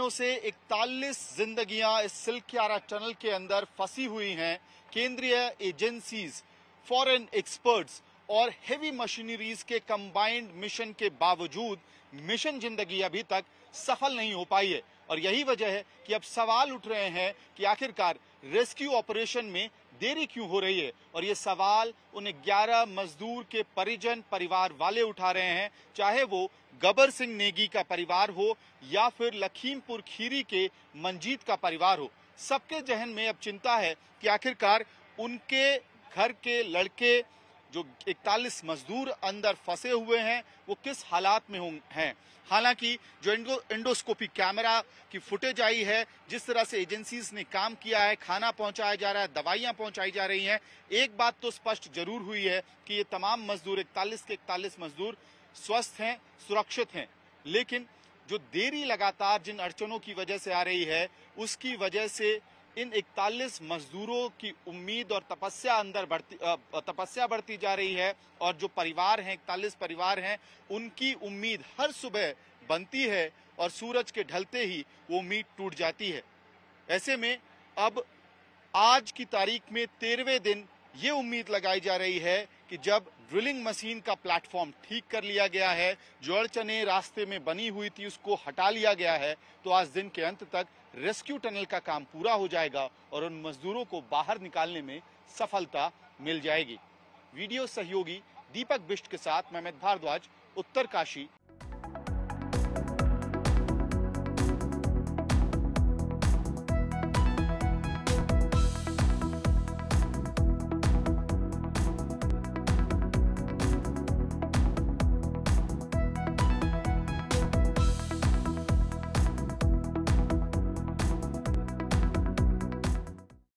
दिनों से 41 जिंदगियां इस सिलक्यारा टनल के अंदर फंसी हुई हैं। केंद्रीय एजेंसीज, फॉरेन एक्सपर्ट्स और हेवी मशीनरीज के कंबाइंड मिशन के बावजूद मिशन जिंदगी अभी तक सफल नहीं हो पाई है। और यही वजह है कि अब सवाल उठ रहे हैं कि आखिरकार रेस्क्यू ऑपरेशन में देरी क्यों हो रही है। और ये सवाल उन 11 मजदूर के परिजन परिवार वाले उठा रहे हैं, चाहे वो गबर सिंह नेगी का परिवार हो या फिर लखीमपुर खीरी के मंजीत का परिवार हो। सबके जहन में अब चिंता है कि आखिरकार उनके घर के लड़के जो 41 मजदूर अंदर फंसे हुए हैं वो किस हालात में हैं। हालांकि जो एंडोस्कोपी कैमरा की फुटेज आई है, जिस तरह से एजेंसीज ने काम किया है, खाना पहुंचाया जा रहा है, दवाइयां पहुंचाई जा रही हैं, एक बात तो स्पष्ट जरूर हुई है कि ये तमाम मजदूर 41 के 41 मजदूर स्वस्थ हैं, सुरक्षित हैं। लेकिन जो देरी लगातार जिन अड़चनों की वजह से आ रही है, उसकी वजह से इन 41 मजदूरों की उम्मीद और तपस्या बढ़ती जा रही है। और जो परिवार हैं, 41 परिवार हैं, उनकी उम्मीद हर सुबह बनती है और सूरज के ढलते ही वो उम्मीद टूट जाती है। ऐसे में अब आज की तारीख में 13वें दिन ये उम्मीद लगाई जा रही है कि जब ड्रिलिंग मशीन का प्लेटफॉर्म ठीक कर लिया गया है, जो अड़चनें रास्ते में बनी हुई थी उसको हटा लिया गया है, तो आज दिन के अंत तक रेस्क्यू टनल का काम पूरा हो जाएगा और उन मजदूरों को बाहर निकालने में सफलता मिल जाएगी। वीडियो सहयोगी दीपक बिष्ट के साथ मैं भारद्वाज, उत्तरकाशी।